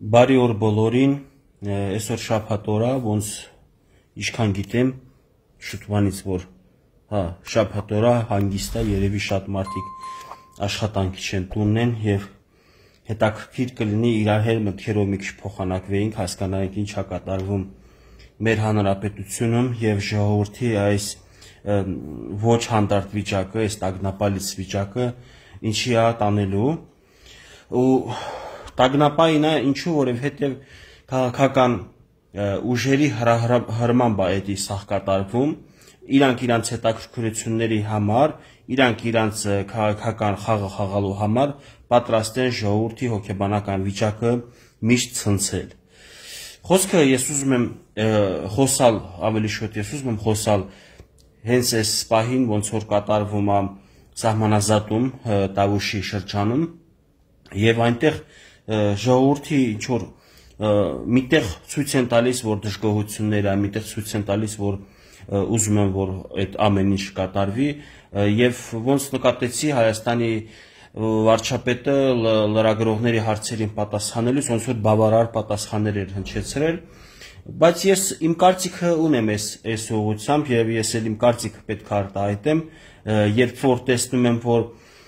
Բարի օր բոլորին, այսօր շաբաթ օր է, ոնց ինչքան գիտեմ, շուտվանից որ շաբաթ օր է, հանգիստ է, երևի շատ մարդիկ աշխատանքի չեն տունն են եւ հետաքրքիր կլինի իրար հետ մտքերով մի քիչ փոխանակվեինք, հասկանայինք ինչ է կատարվում մեր հանրապետությունում եւ ժողովրդի այս ոչ հանդարտ վիճակը, այս տագնապալից վիճակը ինչի է տանելու ու տագնապային է ինչու որովհետև քաղաքական ուժերի հրամամբ է էդի սահ կատարվում, իրանք իրանց հետաքրքրությունների համար, իրանք իրանց քաղաքական խաղը խաղալու համար պատրաստ են ժողովրդի հոգեբանական վիճակը միշտ ցնցել։ Խոսքը ես ուզում եմ խոսալ, ավելի շուտ ես ուզում եմ խոսալ հենց այս պահին, ոնց որ կատարվում է սահմանազատում Տավուշի շրջանում եւ այնտեղ ժողովրդի ինչ որ միտեղ ցույց են տալիս որ դժգոհությունները, միտեղ ցույց են տալիս որ ուզում են որ այդ ամեն ինչ կատարվի եւ ոնց նկատեցի Հայաստանի վարչապետը լրագրողների հարցերին պատասխանելուց ոնց որ բավարար պատասխաններ էր հնչեցրել, բայց ես իմ կարծիքը ունեմ այս ուղղությամբ եւ ես էլ իմ կարծիքը պետք է արտահայտեմ, երբ որ տեսնում եմ որ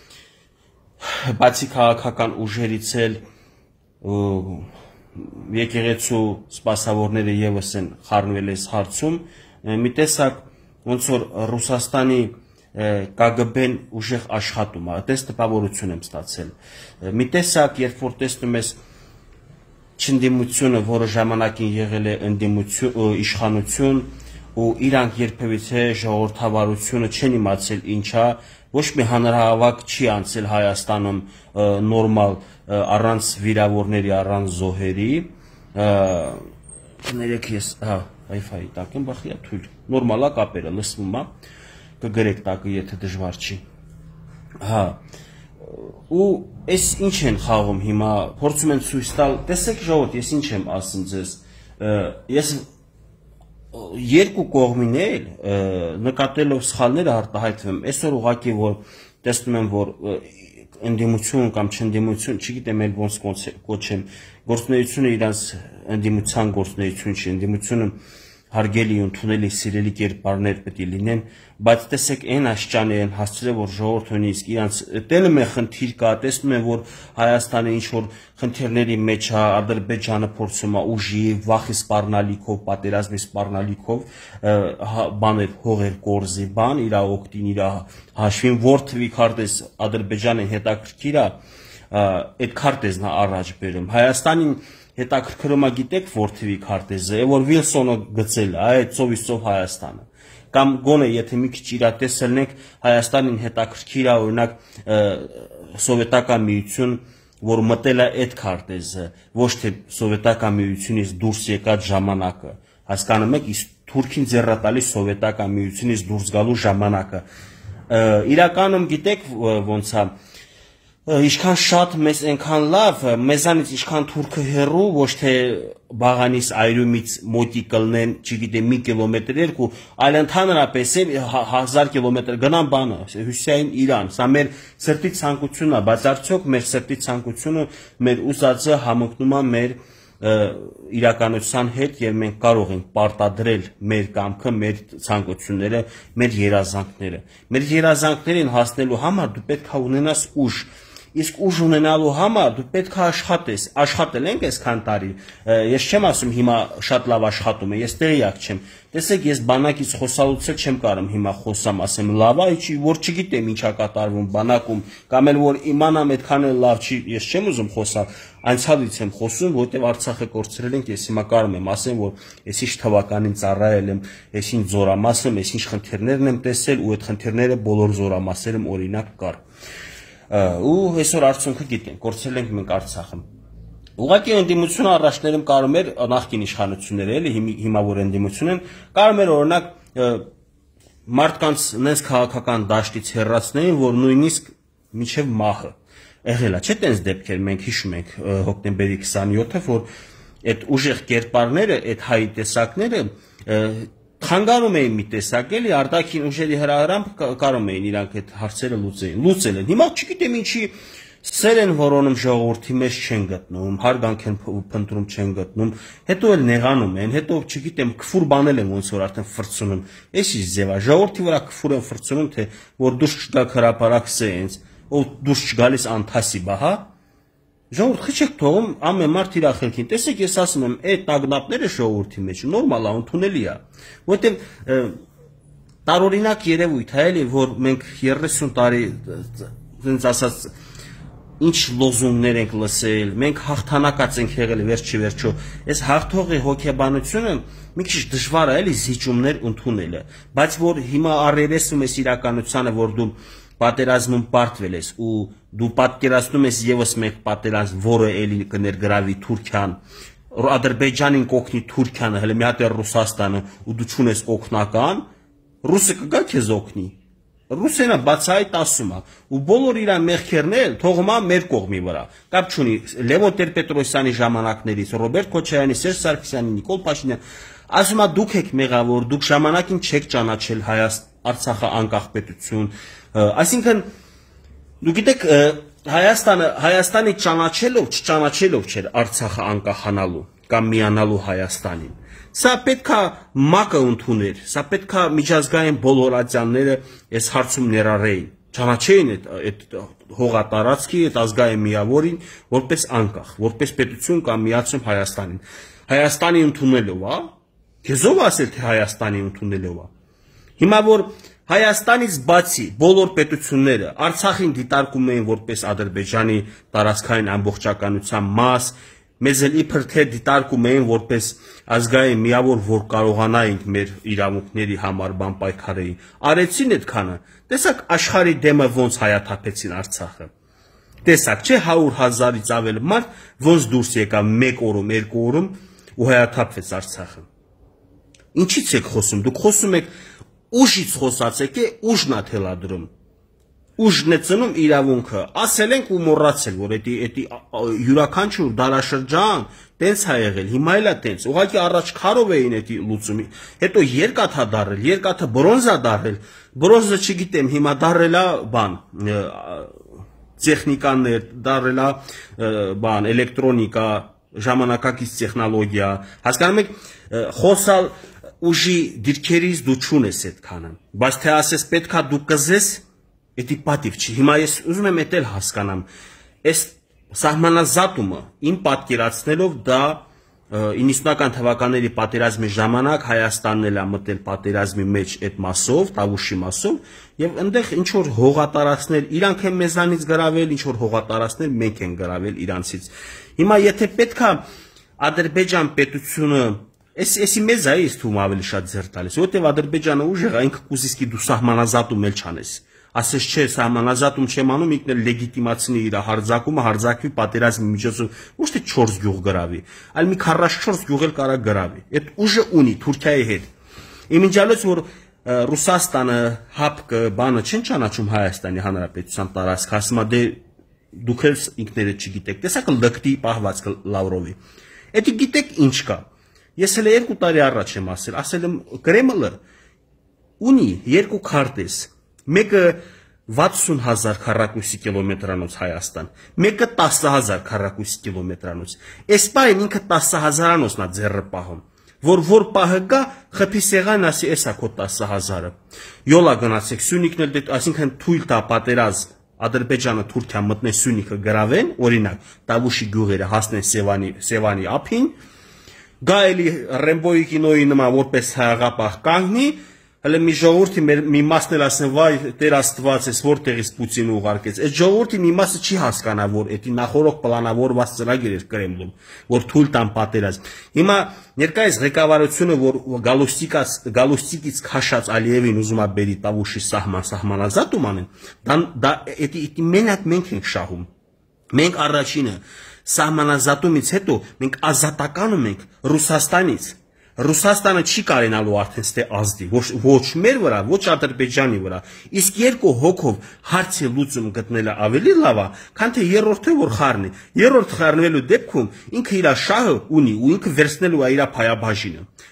բացի քաղաքական ուժերից էլ եկեղեցու սպասավորները եւս են խառնվել այս հարցում, մի տեսակ ոնց որ Ռուսաստանի KGB-ն ուժեղ աշխատում է, այդպես տպավորություն եմ ստացել։ Մի տեսակ երբ որ տեսնում ես չընդդիմությունը, որը ժամանակին եղել է ընդդիմություն, իշխանություն ու իրանք երբևիցե ժողովրդավարությունը չեն իմացել ինչա, ոչ մի հանրահավաք չի անցել Հայաստանում նորմալ առանց վիրավորների, առանց զոհերի, ներեք ես, Wi-Fi-ի տակ եմ, բախի է թույլ, նորմալ է կապերը, լսվում է, կգրեք տակը, եթե դժվար չի, ու այս ինչ են խաղում հիմա, փորձում են ցույց տալ, տեսեք ժողովուրդ, ես ինչ եմ ասում ձեզ, ես երկու կողմին էլ նկատելով սխալները արտահայտվեմ, այսօր ուղղակի որ տեսնում եմ որ ընդդիմություն կամ չընդդիմություն, չգիտեմ էլ ոնց կոչեմ, գործունեությունը իրանց ընդդիմության գործունեություն չի, ընդդիմությունը հարգելի ընդունելի սիրելի կերպարներ պետք է լինեն, բայց տեսեք այն աշճանի են հասցրել որ ժողովուրդը նույնիսկ իրանց տելում է խնդիր կա, տեսնում են որ Հայաստանը ինչ որ խնդիրների մեջ է, Ադրբեջանը փորձում է ուժի, վախի սպառնալիքով, պատերազմի սպառնալիքով բաներ հողեր կորզի, բան իր օգտին, իր հաշվին, որ թվի քարտեզ Ադրբեջանին հետաքրքիր է, այդ քարտեզն է առաջ բերում։ Հայաստանին հետաքրքրում է գիտեք որ թվի քարտեզը, որ Վիլսոնը գծել է, այդ ծովից ծով Հայաստանը։ Կամ գոնե եթե մի քիչ իրատեսել ենք Հայաստանին հետաքրքիր է օրինակ սովետական միություն, որ մտել է այդ քարտեզը, ոչ թե սովետական միությունից դուրս եկած ժամանակը։ Հասկանում եք, իսկ Թուրքին ձեռատալի սովետական միությունից դուրս գալու ժամանակը։ Իրականում գիտեք ոնց է Ինչքան շատ մեզ այնքան լավ, մեզանից ինչքան թուրքը հեռու, ոչ թե բաղանից այրումից մոտի կլնեն, չգիտեմ, մի կիլոմետր երկու, այլ ընդհանրապես 1000 կիլոմետր գնան բանը, Հյուսիսային Իրան, սա մեր սրտի ցանկությունն է, բայց արդյոք մեր սրտի ցանկությունը, մեր ուզածը համընկնում է մեր իրականության հետ եւ մենք կարող ենք պարտադրել մեր կամքը, մեր ցանկությունները, մեր երազանքները։ Մեր երազանքներին հասնելու համար դու պետք է ունենաս ուժ։ Իսկ ուժ ունենալու համար դու պետք է աշխատես, աշխատել ենք այսքան տարի, ես չեմ ասում հիմա շատ լավ աշխատում եմ, ես տեղյակ չեմ, տեսեք ես բանակից խոսալուց էլ չեմ կարող հիմա խոսամ, ասեմ լավ է, որ չգիտեմ ինչա կատարվում բանակում, կամ էլ որ իմանամ այդքան էլ լավ չի, ես չեմ ուզում խոսալ, անցյալից եմ խոսում, որտեղ Արցախը կորցրել ենք, ես հիմա կարող եմ ասեմ, որ ես ինչ թվականին ծառայել եմ, ես ինչ զորամաս եմ, ես ինչ խնդիրներն եմ տեսել ու այդ խնդիրները բոլոր զորամասերում օրինակ կար։ Ու այսօր արդյունքը գիտենք, կորցրել ենք մենք Արցախը։ Ուղղակի ընդդիմությունը առաջներում կարող էր նախկին իշխանությունները, էլի հիմա որ ընդդիմություն են, կարող էր օրինակ մարդկանց նենց քաղաքական դաշտից հեռացնեին, որ նույնիսկ մինչև մահը եղել է, չէ՞ տենց դեպքեր մենք հիշում ենք հոկտեմբերի 27-ը, որ այդ ուժեղ կերպարները, այդ հայ տեսակները խանգարում էին մի տեսակ էլի արտաքին ուժերի հրահրամբ կարող էին իրանք այդ հարցերը լուծել են։ Հիմա չգիտեմ ինչի Սեր են որոնում ժողովրդի մեջ չեն գտնում, հարգանք են փնտրում չեն գտնում, հետո էլ նեղանում են, հետո չգիտեմ քֆուր բանել են ոնց որ արդեն ֆրծնում։ Էս ինչ ձև է, ժողովրդի վրա քֆուր են ֆրծնում, թե որ դուրս չգա հրապարակ սենց, ով դուրս չգալիս անթասի բա, հա։ Ժողովուրդ խիչեք թողում ամեն մարդ իր ախելքին։ Տեսեք, ես ասում եմ, այդ տագնապները ժողովրդի մեջ նորմալ է, ընդունելի է, որովհետև տարօրինակ երևույթ է էլի, որ մենք 30 տարի ցենց ասած ինչ լոզունգներ ենք լսել, մենք հաղթանակած ենք եղել վերջի, այս հաղթողի հոգեբանությունը մի քիչ դժվար է էլի զիջումներ ընդունելը, բայց որ հիմա առերեսում ես իրականությանը, որ դու պատերազմում պարտվել ես ու դու պատկերացնում ես եւս մեկ պատերազմ, որը էլի կներգրավի Թուրքիան, Ադրբեջանին կօգնի Թուրքիանը, հələ մի հատ է Ռուսաստանը ու դու չունես օգնական, ռուսը կգա քեզ օգնի։ Ռուսենը բացահայտ ասում է, ու բոլոր իր մեղքերն էլ թողում է մեր կողմի վրա։ Կապ չունի Լևոն Տեր-Պետրոսյանի ժամանակներից, Ռոբերտ Քոչարյանի, Սերժ Սարգսյանի, Նիկոլ Փաշինյան, ասում է դուք եք մեղավոր, դուք ժամանակին չեք ճանաչել Արցախը անկախ պետություն, այսինքն դու գիտեք Հայաստանի ճանաչելով, չճանաչելով չէր Արցախը անկախանալու կամ միանալու Հայաստանին։ Սա պետքա մակը ընդուներ, սա պետքա միջազգային բոլոր ատյանները այս հարցում ներառեին, ճանաչեին այդ հողատարածքի, այդ ազգային միավորին որպես անկախ, որպես պետություն կամ միացում Հայաստանին։ Հայաստանի ընդունելով, հա, քեզ ով ասել թե Հայաստանի ընդունելով, հա։ Հիմա որ Հայաստանից բացի բոլոր պետությունները Արցախին դիտարկում էին որպես Ադրբեջանի տարածքային ամբողջականության մաս, մեզ էլ իբր թե դիտարկում էին որպես ազգային միավոր, որ կարողանայինք մեր իրավունքների համար բան պայքարեին, արեցին այդքանը, տեսակ աշխարհի դեմը ոնց հայաթափեցին Արցախը, տեսակ չէ 100,000-ից ավել մարդ ոնց դուրս եկավ 1 օրում, 2 օրում ու հայաթափվեց Արցախը։ Ինչից եք խոսում, դուք խոսում եք ուժից խոսացեք է, ուժն է թելադրում, ուժն է ծնում իրավունքը, ասել ենք ու մոռացել, որ էդի յուրաքանչյուր դարաշրջան տենց է եղել, հիմա էլ է տենց, ուղղակի առաջ քարով էին էդի լուծումի, հետո երկաթ է դարել, երկաթը բրոնզա դարել, բրոնզը չգիտեմ, հիմա դարել է բան, տեխնիկաներ, դարել է բան, էլեկտրոնիկա, ժամանակակից տեխնոլոգիա, հասկանում եք, խոսալ ուժի դիրքերից դու չունես այդքանը, բայց թե ասես պետքա դու կզես, էդի պատիվ չի, հիմա ես ուզում եմ էդ էլ հասկանամ, այս սահմանազատումը իմ պատկերացնելով դա 90-ական թվականների պատերազմի ժամանակ Հայաստանն էլ է մտել պատերազմի մեջ այդ մասով, Տավուշի մասով, եւ այնտեղ ինչ որ հողատարածքներ իրանք են մեզանից գրավել, ինչ որ հողատարածքներ մենք են գրավել իրանցից։ Հիմա եթե պետքա Ադրբեջան պետությունը Էսի մեզ է ის թվում ավելի շատ ձեռ տալիս, որտեղ Ադրբեջանը ուժեղ է, ինքը կուզիս դու սահմանազատում էլ չանես։ Ասես չէ, սահմանազատում չեմ անում, ինքն էլ լեգիտիմացնի իր հարձակումը, հարձակվի պատերազմի միջոցով, ոչ թե 4 գյուղ գրավի, այլ մի 44 գյուղ էլ կարա գրավի։ Այդ ուժը ունի Թուրքիայի հետ։ Իմիջիալոց որ Ռուսաստանը հապկը բանը չեն ճանաչում Հայաստանի Հանրապետության տարածք, ասում է դե դուք էլ ինքներդ չգիտեք, տեսակ լկտի պահվածքը Լավրովի։ Էդի գիտեք ինչ կա։ Ես հələ 2 տարի առաջ եմ ասել եմ Կրեմլը ունի 2 քարտեզ, մեկը 60,000 քառակուսի կիլոմետրանոց Հայաստան, մեկը 10,000 քառակուսի կիլոմետրանոց։ Այս պահին ինքը 10,000-անոցն է ձեռը պահում, որ պահը գա, խփի սեղան ասի էսա քո 10,000-ը։ Յոլա գնացեք Սյունիքն էլ, այսինքն թույլ տա պատերազմ Ադրբեջանը Թուրքիա մտնեն Սյունիքը գրավեն, օրինակ Տավուշի գյուղերը հասնեն Սևանի ափին, գա էլի Ռեմբոյի կինոյի նման որպես հաղապահ կանգնի, հələ մի ժողովրդի մի մասն էլ ասեն վայ Տեր Աստված էս որտեղից Պուտինը ուղարկեց։ Այդ ժողովրդի մի մասը չի հասկանա, որ էդի նախորդ պլանավորված ծրագիր էր Կրեմլում, որ թույլ տան պատերազմ։ Հիմա ներկայիս ղեկավարությունը, որ գալուստիկից քաշած Ալիևին ուզում է բերի Տավուշի սահմանազատում անեն, դա էդի մենակ մենք ենք շահում։ Մենք առաջինը սահմանազատումից հետո մենք ազատականում ենք Ռուսաստանից։ Ռուսաստանը չի կարենալու արդեն ստե ազդի, ոչ մեր վրա, ոչ Ադրբեջանի վրա։ Իսկ 2 հոգով հարցի լուծում գտնելը ավելի լավ է, քան թե երրորդը որ խառնի։ Երրորդ խառնվելու դեպքում ինքը իր շահը ունի ու ինքը վերցնելու է իր փայաբաժինը։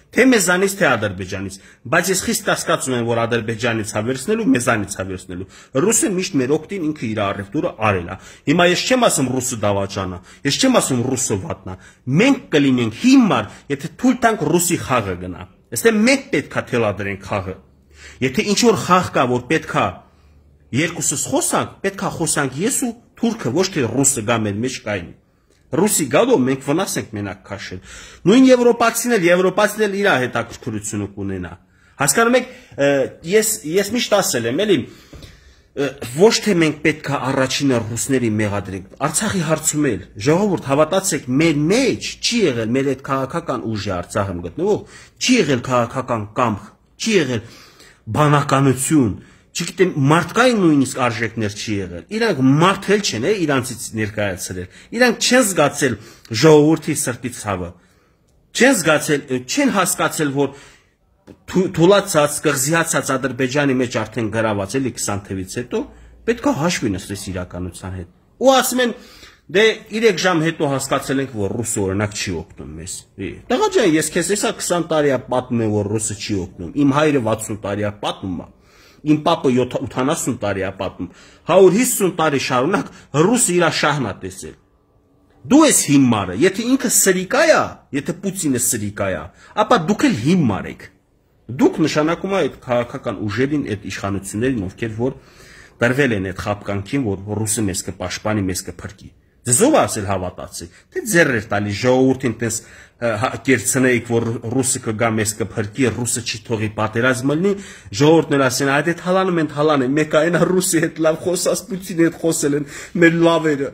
Թե մեզանից, թե Ադրբեջանից, բայց ես խիստ կասկածում եմ, որ Ադրբեջանից հավերցնելու, մեզանից հավերցնելու։ Ռուսը միշտ մեր օգտին ինքը իր առևտուրը արել է։ Հիմա ես չեմ ասում ռուսը դավաճանա, ես չեմ ասում ռուսը վատնա։ Մենք կլինենք հիմար, եթե թույլ տանք ռուսի խաղը գնա։ Այստեղ մենք պետքա թելադրենք խաղը։ Եթե ինչ որ խաղ կա, որ պետքա երկուսս խոսանք, պետքա խոսանք ես ու թուրքը, ոչ թե ռուսը գա մեր մեջ կայնի։ Ռուսի գալով մենք վնաս ենք մենակ քաշել։ Նույն եվրոպացին էլ իր հետաքրքրությունը կունենա։ Հասկանում եք, ես միշտ ասել եմ, էլի, ոչ թե մենք պետք է առաջինը ռուսների մեղադրենք։ Արցախի հարցում էլ, ժողովուրդ, հավատացեք, մեր մեջ չի եղել մեր այդ քաղաքական ուժը Արցախում գտնվող, չի եղել քաղաքական կամք, չի եղել բանականություն, չգիտեմ, մարդկային նույնիսկ արժեքներ չի եղել։ Իրանք մարդել չեն, իրանցից ներկայացրել։ Իրանք չեն զգացել ժողովրդի սրտի ցավը։ Չեն զգացել, չեն հասկացել, որ թուլացած, կղզիացած Ադրբեջանի մեջ արդեն գրաված էլի 20 թվից հետո պետք է հաշվի նստես իրականության հետ։ Ու ասում են, դե 3 ժամ հետո հասկացել ենք, որ ռուսը օրինակ չի օգնում մեզ։ Տղա ջան, ես քեզ հեսա 20 տարի է պատմում եմ, որ ռուսը չի օգնում։ Իմ հայրը 60 տարի է պատմում է։ Իմ պապը 80 տարի է պատմում։ 150 տարի շարունակ ռուսը իր շահն է տեսել։ Դու ես հիմարը, եթե ինքը սրիկա է, եթե Պուտինը սրիկա է, ապա դուք էլ հիմար եք։ Դուք նշանակում եք այդ քաղաքական ուժերին, այդ իշխանություններին, ովքեր որ դրվել են այդ խապկանքին, որ ռուսը մեզ կպաշտպանի, մեզ կփրկի։ Ձեզով ասել հավատացի, թե ձեռեր տալի ժողովրդին տես կերցնեիք, որ ռուսը կգա մեզ կփրկի, ռուսը չի թողի պատերազմ լինի, ժողովուրդն ասեն, այդ հալանում են, հալան են, մեկ այնա ռուսի հետ լավ խոսած, Պուտինի հետ խոսել են, մեր լավերը։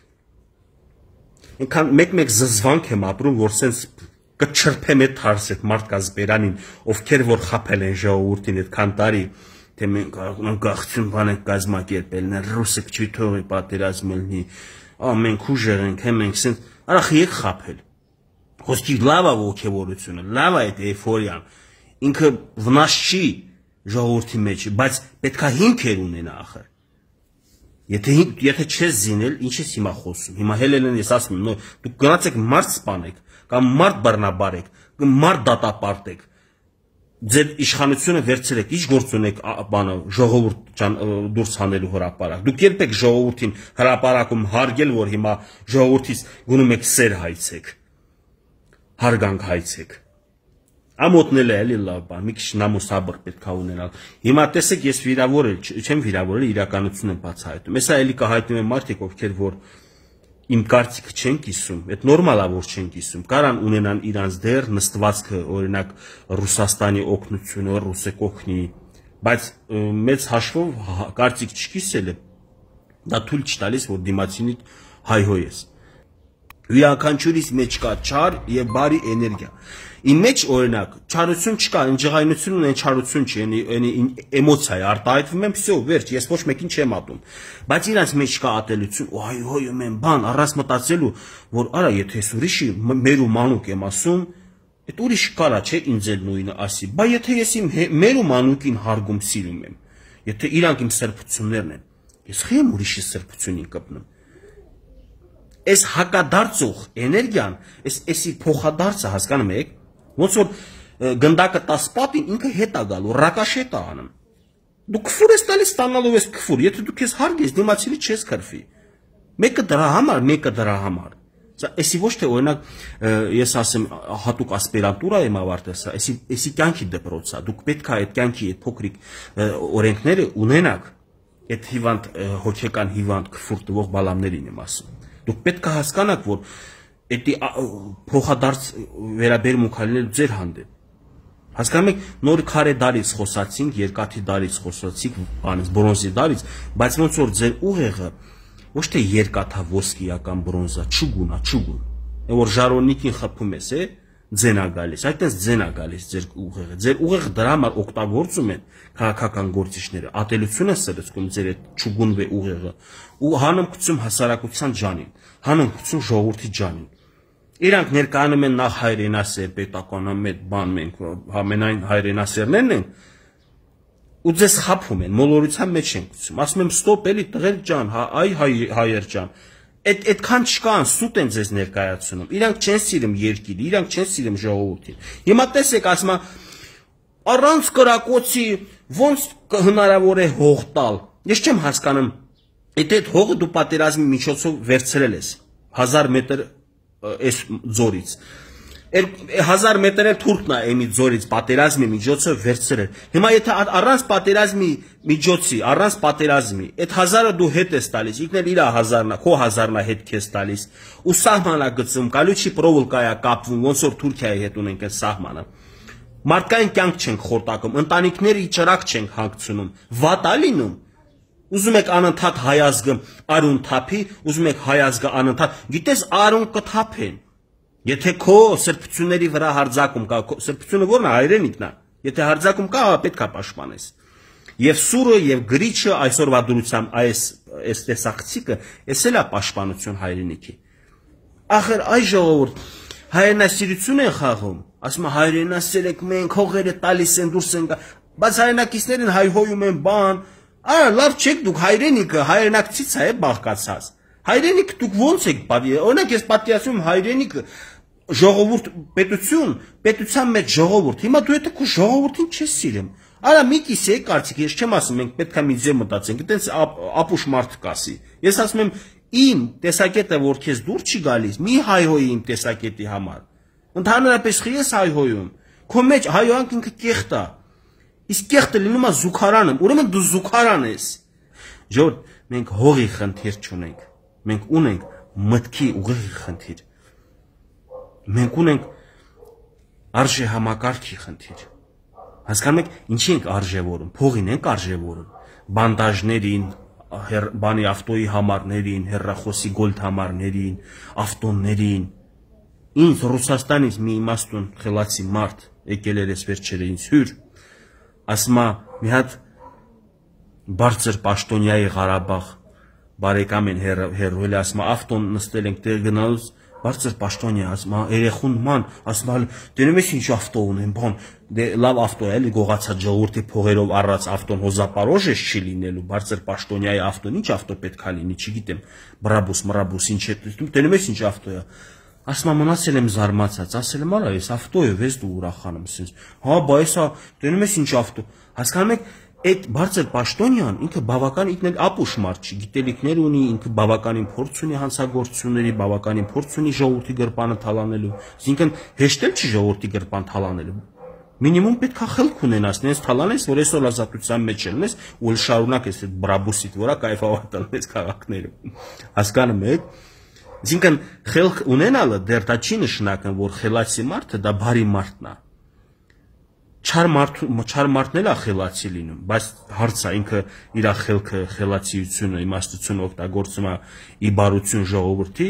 Ինքան մեկ զզվանք եմ ապրում, որ սենց կչրփեմ այդ հարս այդ մարդկաց բերանին, ովքեր որ խապել են ժողովրդին այդքան տարի, թե մենք կարող ենք գաղթություն բան ենք կազմակերպել, ռուսը չի թողի պատերազմ լինի, մենք ուժեղ ենք, մենք սենց արախ եկ խապել։ Խոսքի լավ է ոգևորությունը, լավ է այդ էյֆորիան, ինքը վնաս չի ժողովրդի մեջ, բայց պետքա հիմքեր ունենա ախր։ Եթե չես զինել, ինչ ես հիմա խոսում։ Հիմա հելելեն ես ասում եմ, դուք գնացեք մարդ սպանեք, կամ մարդ բռնաբարեք, կամ մարդ դատապարտեք։ Ձեր իշխանությունը վերցրեք, ինչ գործ ունեք բանը ժողովուրդ դուրս հանելու հրապարակ։ Դուք երբեք ժողովրդին հրապարակում հարգել, որ հիմա ժողովրդից գնում եք սեր հայցեք, հարգանք հայցեք։ Ամոթնել է էլի լավ բան, մի քիչ նամուսաբր պետք է ունենալ։ Հիմա տեսեք, ես վիրավորել չեմ վիրավորել, իրականություն եմ բացահայտում։ Հեսա էլի կհայտնում եմ մարդիկ, ովքեր որ իմ կարծիքը չեն կիսում, այդ նորմալ է, որ չեն կիսում, կարան ունենան իրանց դեր նստվածքը, օրինակ Ռուսաստանի օգնությունը, ռուսը կօգնի, բայց մեծ հաշվով կարծիք չկիսելը դա թույլ չտալիս, որ դիմացինի հայհոյես։ Յուրաքանչյուրիս մեջ կա չար եւ բարի էներգիա։ Իմ մեջ օրինակ չարություն չկա, ընջղայնություն ունեն չարություն չի, այնի էմոցիա է, արտահայտվում եմ, всё, վերջ, ես ոչ մեկին չեմ ատում։ Բայց իրանց մեջ կա ատելություն, հայհոյում են, բան, առանց մտածելու, որ արա, եթե ես ուրիշի մեր ու մանուկ եմ ասում, այդ ուրիշը կարա չէ ինձ էլ նույնը ասի, բայց եթե ես իմ մեր ու մանուկին հարգում սիրում եմ, եթե իրանք իմ սրբություններն են, ես խի եմ ուրիշի սրբությունին կպնում։ Այս հակադարձող էներգիան, էսի փոխադարձը հասկանում եք, ոնց որ գնդակը 10 պատին ինքը հետ է գալու, ռակաշետ է անում։ Դու քֆուր ես տալիս, ստանալով ես քֆուր, եթե դու քեզ հարգես, դիմացինի չես քրֆի։ Մեկը դրա համար, մեկը դրա համար։ Էսի ոչ թե օրինակ ես ասեմ հատուկ ասպիրանտուրա եմ ավարտել, էսի կյանքի դպրոց է, դուք պետք է այդ կյանքի այդ փոքրիկ օրենքները ունենաք, այդ հիվանդ հոգեկան հիվանդ քֆուր տվող բալամներին եմ ասում։ Դուք պետք է հասկանաք, որ այդ փոխադարձ վերաբերմունք լինել ձեր հանդեպ։ Հասկանում եք, նոր քարե դարից խոսացինք, երկաթի դարից խոսացինք, բրոնզի դարից, բայց ոնց որ ձեր ուղեղը ոչ թե երկաթա ոսկիական բրոնզա, չուգուն է, չուգուն։ Այն որ ժարոնիկին խփում ես, ձենա գալիս, այդտենց ձենա գալիս ձեր ուղեղը։ Ձեր ուղեղը դրա համար օգտագործում են քաղաքական գործիչները, ատելություն են սրծում ձեր այդ չուգունվե ուղեղը ու հանում գցում հասարակության ջանին, հանում գցում ժողովրդի ջանին։ Իրանք ներկայանում են նախ հայրենասեր, պետականամետ բան մենք ամենայն հայրենասերներն են ու ձեզ խափում են, մոլորության մեջ են գցում։ Ասում եմ ստոպ էլի տղեր ջան, այ հայեր ջան, այդքան չկան, սուտ են ձեզ ներկայացնում։ Իրանք չեն սիրում երկիրը, իրանք չեն սիրում ժողովրդին։ Հիմա տեսեք, ասում է առանց կրակոցի ոնց հնարավոր է հող տալ։ Ես չեմ հասկանում, եթե այդ հողը դու պատերազմի միջոցով վերցրել ես 1000 մետր այս ձորից։ 1000 մետր էլ թուրքն է էմի ձորից պատերազմի միջոցով վերցրել։ Հիմա եթե առանց պատերազմի միջոցի, առանց պատերազմի, այդ 1000-ը դու հետ ես տալիս, ինքն էլ իր 1000-ն է, քո 1000-ն է հետ քեզ տալիս, ու սահմանա գծում, կալուչի պրովոլկայա կապվում, ոնց որ Թուրքիայի հետ ունենք այդ սահմանը։ Մարդկային կյանք չենք խորտակում, ընտանիքների ճրակ չենք հանգցնում, վատ է լինում։ Ուզում եք անընդհատ հայազգը արուն թափի, ուզում եք հայազգը անընդհատ, գիտես արուն կթափեն։ Եթե քո սրբությունների վրա հարձակում կա, սրբությունը ո՞րն է, հայրենիքն է։ Եթե հարձակում կա, պետք է պաշտպանես։ Եվ սուրը եւ գրիչը այսօրվա դրությամբ այս տեսախցիկը, էս էլ է պաշտպանություն հայրենիքի։ Ախր այ ժողովուրդ, հայրենասիրություն են խաղում, ասում է հայրենասեր եք մենք, հողերը տալիս են, դուրս են գա, բայց հայրենակիցներին հայհոյում են բան, այ լավ չեք դուք հայրենիքը, հայրենակցից է բաղկացած։ Հայրենիքը դուք ո՞նց եք պատի, օրինակ ես պատկերացնում հայրենիքը ժողովուրդ պետություն, պետության մեջ ժողովուրդ։ Հիմա դու եթե քո ժողովրդին չես սիրում, արա մի կիսի է կարծիք, ես չեմ ասում մենք պետք է մի ձև մտածենք, այտենց ապուշ մարդ կասի։ Ես ասում եմ իմ տեսակետը որ քեզ դուր չի գալիս, մի հայհոյի իմ տեսակետի համար։ Ընդհանրապես խի ես հայհոյում։ Քո մեջ հայհոյանք ինքը կեղտ է։ Իսկ կեղտը լինում է զուգարանը, ուրեմն դու զուգարան ես։ Ժողովուրդ, մենք հողի խնդիր չունենք։ Մենք ունենք մտքի ուղիղ խնդիր։ Մենք ունենք արժե համակարգի խնդիր։ Հասկանում եք, ինչի ենք արժևորում, փողին ենք արժևորում, բանդաժներին, բանի ավտոյի համարներին, հեռախոսի գոլդ համարներին, ավտոներին։ Ինձ Ռուսաստանից մի իմաստուն խելացի մարդ եկել էր այս վերջերին հյուր, ասում է մի հատ բարձր պաշտոնյայի Ղարաբաղ բարեկամ են հերրել, ասում է ավտոն նստել ենք տեղ գնալուց բարձր պաշտոնյա, ասում է երեխուն ման, ասում է դնում ես ինչ ավտո ունեն, բան, դե լավ ավտո է, էլի գողացած ժողովրդի փողերով առած ավտոն հոզապարոժ է չի լինելու, բարձր պաշտոնյայի ավտոն, ինչ ավտո պետք է լինի, չգիտեմ, բրաբուս, ինչ է, դնում ես ինչ ավտո է։ Ասում եմ մնացել եմ զարմացած, ասել եմ արա ես ավտո է, վես դու ուրախանում ես։ Հա, բա էսա դնում ես ինչ ավտո։ Հասկանում եք, այդ բարձր պաշտոնյան ինքը բավական ինքն էլ ապուշ մարդ չի, գիտելիքներ ունի, ինքը բավականին փորձ ունի հանցագործությունների, բավականին փորձ ունի ժողովրդի գրպանը թալանելու։ Այսինքն հեշտ էլ չի ժողովրդի գրպան թալանելու։ Մինիմում պետք է խելք ունենաս, նենց թալանես, որ այսօր ազատության մեջ ելնես, ու էլ շարունակես այդ բրաբուսիդ վրա կայֆավատալ մեծ քաղաքներում։ Հասկանում եք։ Այսինքն խելք ունենալը դեռ դա չի նշանակում, որ խելացի մարդը դա բարի մարդն է։ Չար մարդն էլ է խելացի լինում, բայց հարցը ինքը իր խելքը, խելացիությունը, իմաստությունը օգտագործում է ի բարություն ժողովրդի,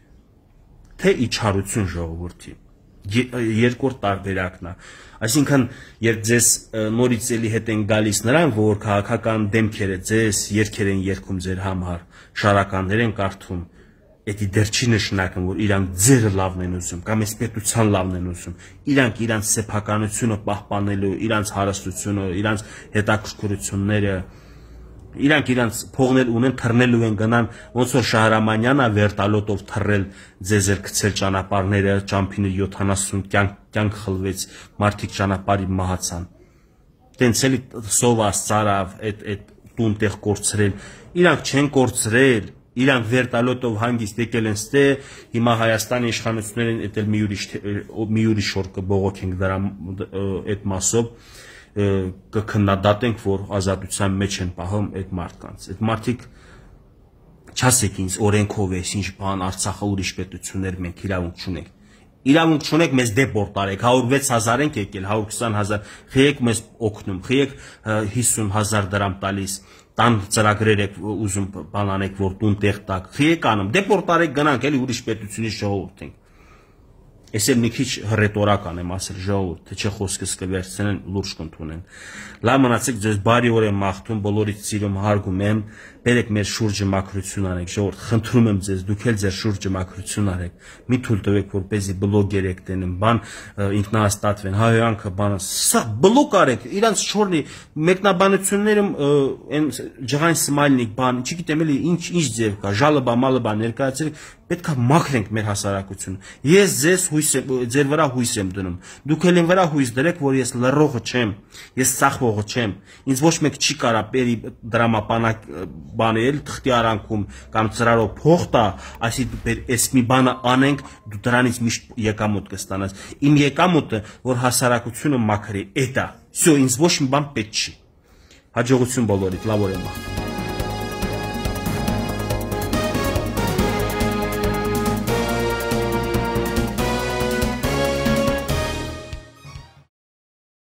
թե ի չարություն ժողովրդի։ Երկրորդ տարբերակն է։ Այսինքն, երբ ձեզ նորից էլի հետ են գալիս նրան, որ քաղաքական դեմքերը ձեզ երկեր են երգում ձեր համար, շարականներ են կարդում, Էդի դեռ չի նշանակում, որ իրանք ձերը լավն են ուզում, կամ այս պետության լավն են ուզում, իրանք իրանց սեփականությունը պահպանելու, իրանց հարստությունը, իրանց հետաքրքրությունները, իրանք իրանց փողներ ունեն, թռնելու են գնան, ոնց որ Շահրամանյանը վերտալոտով թռել, ձեզ էր գցել ճանապարհները, ճամփինը 70 կյանք խլվեց, մարդիկ ճանապարհի մահացան։ Տենց էլի սովաս ծարավ, այդ տուն տեղ կորցրել, իրանք չեն կորցրել։ Իրանք վերտալոտով հանգիստ եկել են ստե, հիմա Հայաստանի իշխանություններին էտել մի ուրիշ օր կբողոքենք դրա այդ մասով, կքննադատենք, որ ազատության մեջ են պահում այդ մարդկանց։ Այդ մարդիկ չասեք ինձ օրենքով է, ինչ բան, Արցախը ուրիշ պետություններ մենք իրավունք չունենք։ Իրավունք չունեք, մեզ դեպորտ արեք, 106,000 ենք եկել, 120,000, խիեք մեզ օգնում, խիեք 50,000 դրամ տալիս, տան ծրագրեր եք ուզում բան անեք, որ տուն տեղ տակ, խիեք անում, դեպորտ արեք գնանք, էլի ուրիշ պետությունից ժողովուրդ ենք։ Ես էլ մի քիչ հռետորական եմ ասել ժողովուրդ, թե չէ խոսքս կվերցնեն, լուրջ կընդունեն։ Լավ մնացեք, ձեզ բարի օր եմ մաղթում, բոլորից սիրում հարգում եմ, բերեք մեր շուրջը մաքրություն անեք, ժողովուրդ, խնդրում եմ ձեզ, դուք էլ ձեր շուրջը մաքրություն արեք, մի թույլ տվեք, որպեսզի բլոգերեք տենեն, բան ինքնահաստատվեն, հայոյանքը բանը, սա բլոկ արեք, իրանց չորնի մեկնաբանություններում այն ջղային սմայլնիկ բան, չգիտեմ էլի ինչ ձև կա, ժալըբա, մալըբա ներկայացրեք, պետք է մաքրենք մեր հասարակությունը։ Ես ձեր վրա հույս եմ դնում, դուք էլ վրա հույս դրեք, որ ես լռողը չեմ, ես ծախվողը չեմ, ինձ ոչ մեկ չի կարա բերի դրամապանակ բանել թղթի արանքում կամ ծրարով փող տա, այսինքն այս մի բանը անենք, դու դրանից միշտ եկամուտ կստանաս։ Իմ եկամուտը, որ հասարակությունը մաքրի, էդ է։ Всё, ինձ ոչ մի բան պետք չի։ Հաջողություն բոլորիդ, լավ օրը։